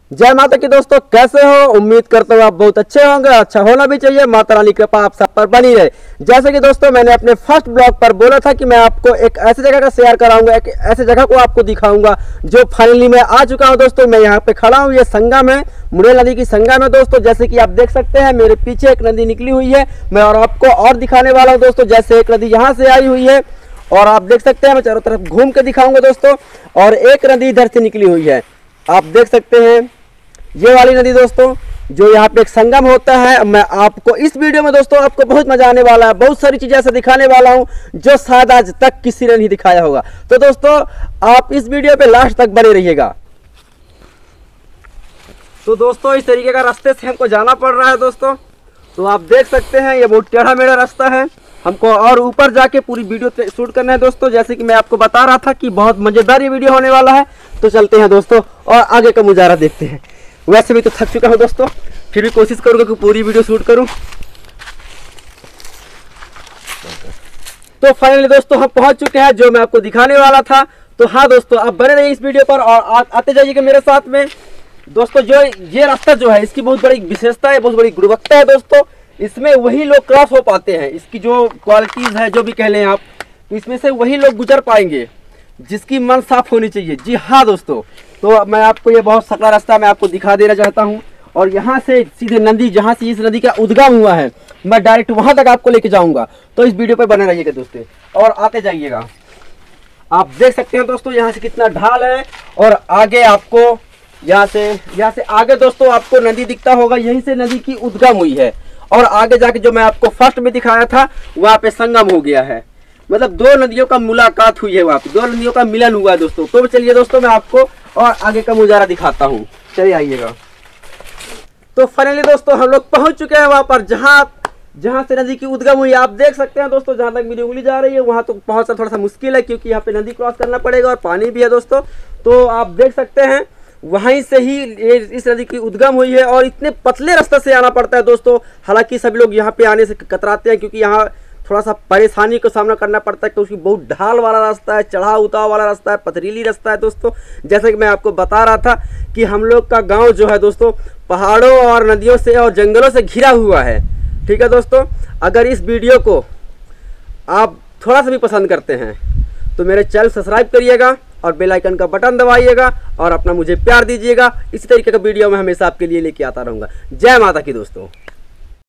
जय माता की दोस्तों, कैसे हो? उम्मीद करता हूँ आप बहुत अच्छे होंगे। अच्छा होना भी चाहिए। माता रानी की कृपा आप सब पर बनी रहे। जैसे कि दोस्तों मैंने अपने फर्स्ट ब्लॉग पर बोला था कि मैं आपको एक ऐसी जगह का शेयर कराऊंगा, एक ऐसी जगह को आपको दिखाऊंगा जो फाइनली मैं आ चुका हूँ। दोस्तों मैं यहाँ पे खड़ा हूँ, ये संगम है, मुड़ेल नदी की संगम है। दोस्तों जैसे कि आप देख सकते हैं मेरे पीछे एक नदी निकली हुई है। मैं और आपको और दिखाने वाला हूँ दोस्तों। जैसे एक नदी यहाँ से आई हुई है और आप देख सकते हैं, मैं चारों तरफ घूम के दिखाऊंगा दोस्तों। और एक नदी इधर से निकली हुई है, आप देख सकते हैं ये वाली नदी दोस्तों, जो यहाँ पे एक संगम होता है। मैं आपको इस वीडियो में दोस्तों आपको बहुत मजा आने वाला है। बहुत सारी चीजें ऐसे दिखाने वाला हूँ जो शायद आज तक किसी ने नहीं दिखाया होगा। तो दोस्तों आप इस वीडियो पे लास्ट तक बने रहिएगा। तो दोस्तों इस तरीके का रास्ते से हमको जाना पड़ रहा है दोस्तों। तो आप देख सकते हैं ये बहुत टेढ़ा मेढ़ा रास्ता है, हमको और ऊपर जाके पूरी वीडियो शूट करना है दोस्तों। जैसे कि मैं आपको बता रहा था कि बहुत मजेदार ये वीडियो होने वाला है। तो चलते हैं दोस्तों और आगे का मुजाहरा देखते हैं। वैसे भी तो थक चुका हूँ दोस्तों, फिर भी कोशिश करूंगा कि पूरी वीडियो शूट करूं। तो फाइनली दोस्तों हम पहुंच चुके हैं जो मैं आपको दिखाने वाला था। तो हाँ दोस्तों आप बने रहिए इस वीडियो पर और आते जाइएगा मेरे साथ में दोस्तों। जो ये रास्ता जो है इसकी बहुत बड़ी विशेषता है, बहुत बड़ी गुणवत्ता है दोस्तों। इसमें वही लोग क्रॉस हो पाते हैं, इसकी जो क्वालिटीज है जो भी कह लें आप, इसमें से वही लोग गुजर पाएंगे जिसकी मन साफ होनी चाहिए। जी हाँ दोस्तों, तो मैं आपको ये बहुत सकरा रास्ता मैं आपको दिखा देना चाहता हूँ। और यहाँ से सीधे नदी, जहाँ से इस नदी का उद्गम हुआ है, मैं डायरेक्ट वहाँ तक आपको लेके जाऊँगा। तो इस वीडियो पर बने रहिएगा दोस्तों और आते जाइएगा। आप देख सकते हैं दोस्तों यहाँ से कितना ढाल है और आगे आपको यहाँ से आगे दोस्तों आपको नदी दिखता होगा। यहीं से नदी की उद्गम हुई है और आगे जाके जो मैं आपको फर्स्ट में दिखाया था वहाँ पे संगम हो गया है। मतलब दो नदियों का मुलाकात हुई है, वहाँ पे दो नदियों का मिलन हुआ है दोस्तों। तो चलिए दोस्तों मैं आपको और आगे का मुजाहरा दिखाता हूँ, चलिए आइएगा। तो फाइनली दोस्तों हम लोग पहुंच चुके हैं वहाँ पर जहाँ से नदी की उद्गम हुई। आप देख सकते हैं दोस्तों, जहाँ तक मेरी उंगली जा रही है वहाँ तो पहुँचना थोड़ा सा मुश्किल है क्योंकि यहाँ पे नदी क्रॉस करना पड़ेगा और पानी भी है दोस्तों। तो आप देख सकते हैं वहीं से ही इस नदी की उद्गम हुई है और इतने पतले रास्ते से आना पड़ता है दोस्तों। हालांकि सभी लोग यहाँ पे आने से कतराते हैं क्योंकि यहाँ थोड़ा सा परेशानी का सामना करना पड़ता है क्योंकि बहुत ढाल वाला रास्ता है, चढ़ाव उतार वाला रास्ता है, पथरीली रास्ता है दोस्तों। जैसे कि मैं आपको बता रहा था कि हम लोग का गांव जो है दोस्तों पहाड़ों और नदियों से और जंगलों से घिरा हुआ है। ठीक है दोस्तों, अगर इस वीडियो को आप थोड़ा सा भी पसंद करते हैं तो मेरे चैनल सब्सक्राइब करिएगा और बेल आइकन का बटन दबाइएगा और अपना मुझे प्यार दीजिएगा। इसी तरीके का वीडियो मैं हमेशा आपके लिए लेके आता रहूँगा। जय माता की दोस्तों।